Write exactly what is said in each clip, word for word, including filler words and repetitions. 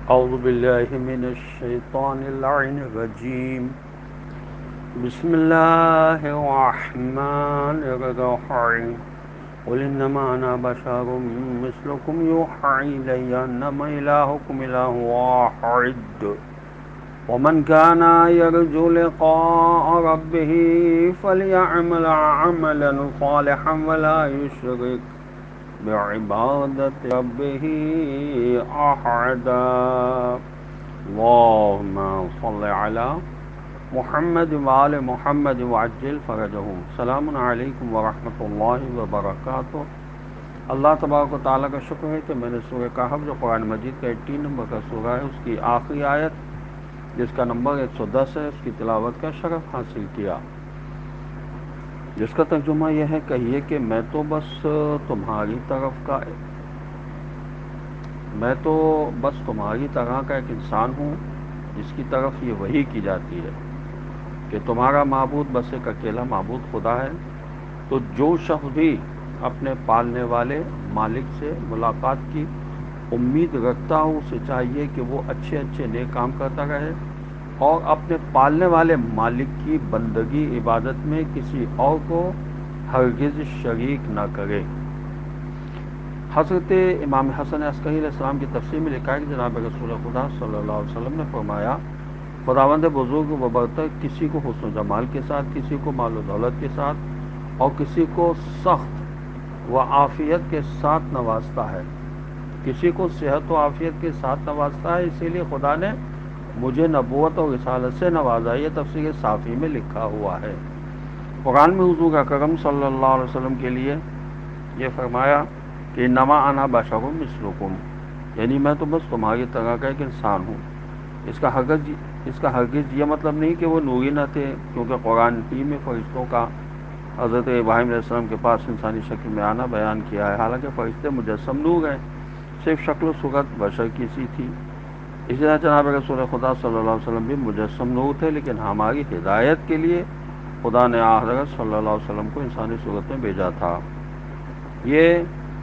اعوذ باللہ من الشیطان اللعین الرجیم بسم اللہ الرحمن الرحیم قل انما انا بشر مثلکم یوحی الی انما الہکم الہ واحد ومن كان يرجو لقاء ربه فليعمل عملا صالحا ولا يشرك بعبادة ربه أحدا اللهم صل على محمد وآل محمد وعجل فرجهم سلام علیکم ورحمۃ اللہ وبرکاتہ۔ اللہ تبارک و تعالیٰ کا شکر ہے کہ میں نے سورہ کہف جو قرآن مجید کا اٹھارہ نمبر کا سورہ ہے اس کی آخری آیت جس کا نمبر ایک سو دس ہے اس کی تلاوت کا شرف حاصل کیا، جس کا ترجمہ یہ ہے کہیے کہ میں تو بس تمہاری طرف کا میں تو بس تمہاری طرح کا ایک انسان ہوں جس کی طرف یہ وحی کی جاتی ہے کہ تمہارا معبود بس ایک اکیلا معبود خدا ہے۔ تو جو شخص بھی اپنے پالنے والے مالک سے ملاقات کی امید رکھتا ہو اسے چاہیے کہ وہ اچھے اچھے نیک کام کرتا رہے اور اپنے پالنے والے مالک کی بندگی عبادت میں کسی اور کو ہرگز شریک نہ کرے۔ حضرت امام حسن عسکری علیہ السلام کی تفسیر میں لکھا ہے کہ جناب رسول خدا صلی اللہ علیہ وسلم نے فرمایا خداوند بزرگ و برتر کسی کو حسن و جمال کے ساتھ، کسی کو مال و دولت کے ساتھ اور کسی کو سخت و عافیت کے ساتھ نوازتا ہے، کسی کو صحت و عافیت کے ساتھ نوازتا ہے، اسی لیے خدا نے مجھے نبوت اور رسالت سے نوازا۔ یہ تفسیر صافی میں لکھا ہوا ہے۔ قرآن میں حضور اکرم صلی اللہ علیہ وسلم کے لیے یہ فرمایا کہ انما انا بشر مثلکم، یعنی میں تو بس تمہاری طرح کا ایک انسان ہوں۔ اس کا ہرگز اس کا ہرگز یہ مطلب نہیں کہ وہ نوری نہ تھے، کیونکہ قرآن ہی میں فرشتوں کا حضرت ابراہیم علیہ السلام کے پاس انسانی شکل میں آنا بیان کیا ہے، حالانکہ فرشتے مجسم نور ہیں، صرف شکل و صورت بشر کی سی تھی۔ اسی طرح جناب رسول خدا صلی اللہ علیہ وسلم بھی مجسم نور تھے، لیکن ہماری ہدایت کے لیے خدا نے حضرت صلی اللہ علیہ وسلم کو انسانی صورت میں بھیجا تھا۔ یہ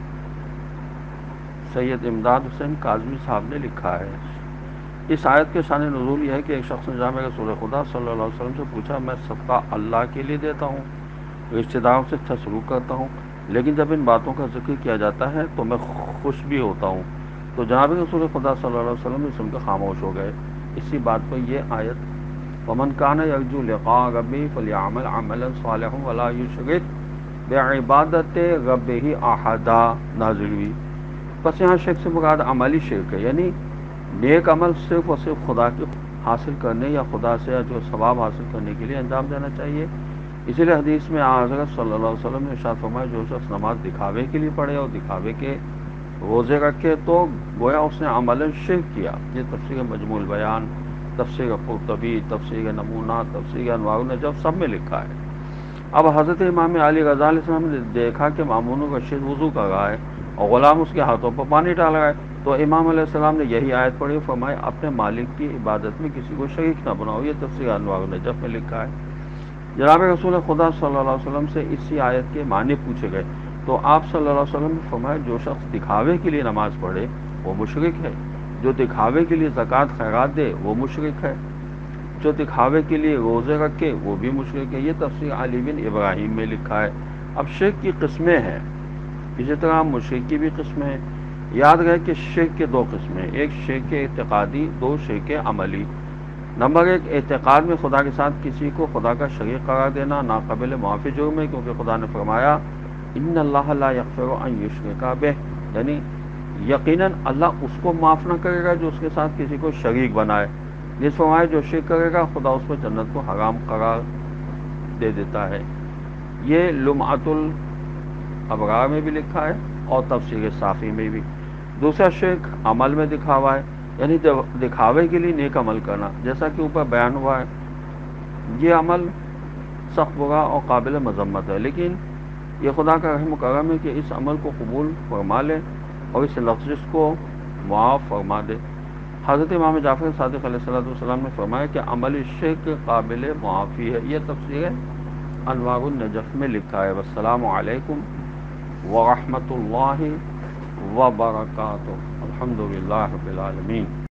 سید امداد حسین کاظمی صاحب نے لکھا ہے۔ اس آیت کے شان نزول یہ ہے کہ ایک شخص نے جناب رسول خدا صلی اللہ علیہ وسلم سے پوچھا، میں صدقہ اللہ کے لیے دیتا ہوں، رشتہ داروں سے اچھا سلوک کرتا ہوں، لیکن جب ان باتوں کا ذکر کیا جاتا ہے تو میں خوش بھی ہوتا ہوں۔ تو جناب رسول خدا صلی اللہ علیہ وسلم نے سن کر خاموش ہو گئے۔ اسی بات پر یہ آیت وَمَنْ كَانَ يَرْجُو لِقَاءَ رَبِّهِ فَلْيَعْمَلْ عَمَلًا صَالِحًا وَلَا يُشْرِكْ بِعِبَادَةِ رَبِّهِ أَحَدًا نازل ہوئی۔ بس یہاں شرک سے مراد عملی شرک ہے، یعنی نیک عمل صرف اور صرف خدا کے حاصل کرنے یا خدا سے جو ثواب حاصل کرنے کے لیے انجام دینا چاہیے۔ اسی لیے حدیث میں حضرت صلی اللہ علیہ وسلم نے ارشاد فرمایا جو شخص نماز دکھاوے کے لیے پڑھے اور دکھاوے کے روزے رکھے تو گویا اس نے عملاً شرک کیا۔ یہ تفسیر مجموع البیان، تفسیر قرطبی، تفسیر نمونہ، تفسیر انوار النجف سب میں لکھا ہے۔ اب حضرت امام علی رضا علیہ السلام نے دیکھا کہ مامون الرشید وضو کر رہا ہے اور غلام اس کے ہاتھوں پر پانی ڈال رہا ہے، تو امام علیہ السلام نے یہی آیت پڑھی، فرمایا اپنے مالک کی عبادت میں کسی کو شریک نہ بناؤ۔ یہ تفسیر انوار النجف میں لکھا ہے۔ جناب رسول خدا صلی اللہ علیہ وسلم سے اسی آیت کے معنی پوچھے گئے تو آپ صلی اللہ علیہ وسلم نے فرمایا جو شخص دکھاوے کے لیے نماز پڑھے وہ مشرک ہے، جو دکھاوے کے لیے زکوٰۃ خیرات دے وہ مشرک ہے، جو دکھاوے کے لیے روزے رکھے وہ بھی مشرک ہے۔ یہ تفسیر علی بن ابراہیم میں لکھا ہے۔ اب شرک کی قسمیں ہیں، اسی طرح مشرک کی بھی قسمیں ہیں۔ یاد رہے کہ شرک کے دو قسمیں، ایک شرک اعتقادی، دو شرک عملی۔ نمبر ایک اعتقاد میں خدا کے ساتھ کسی کو خدا کا شریک قرار دینا ناقابل معافی جرم ہے، کیونکہ خدا نے فرمایا ان اللہ لا یغفر ان یشرک بہ، یعنی یقیناً اللہ اس کو معاف نہ کرے گا جو اس کے ساتھ کسی کو شریک بنائے۔ جس فرمایا جو شرک کرے گا خدا اس پر جنت کو حرام قرار دے دیتا ہے۔ یہ لمعۃ الابرار میں بھی لکھا ہے اور تفسیر صافی میں بھی۔ دوسرا شرک عمل میں دکھاوا ہے، یعنی دکھاوے کے لیے نیک عمل کرنا، جیسا کہ اوپر بیان ہوا ہے۔ یہ عمل سخت برا اور قابل مذمت ہے، لیکن یہ خدا کا رحم و کرم ہے کہ اس عمل کو قبول فرما لے اور اس لفظ کو معاف فرما دے۔ حضرت امام جعفر صادق علیہ السلام نے فرمایا کہ عمل شرک قابل معافی ہے۔ یہ تفسیر انوار النجف میں لکھا ہے۔ والسلام علیکم ورحمۃ اللہ وبرکاتہ۔ الحمد للہ رب العالمین۔